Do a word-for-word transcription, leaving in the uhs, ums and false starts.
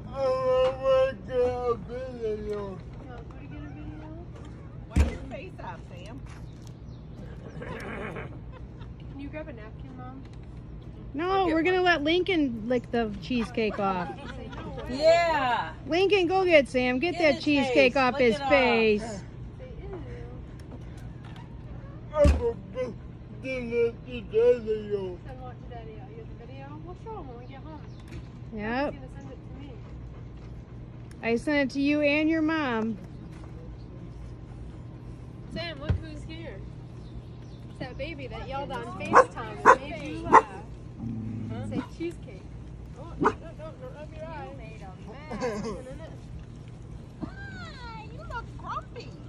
want to get a video. Wipe your face off, Sam. Can you grab a napkin, Mom? No, we're gonna let Lincoln lick the cheesecake off. Yeah. Lincoln, go get Sam. Get, Get that his cheesecake face. off Lick his it off. face. I'm going to get a video. Send what to Daddy? You have the video? We'll show him when we get home. Yep. He's gonna send it to me. I sent it to you and your mom. Sam, look who's here. It's that baby that yelled on FaceTime and made you laugh. Huh? Say cheesecake. Oh, no, no, no, no, rub your eye. You made a mess. Isn't it? Ah, you look grumpy.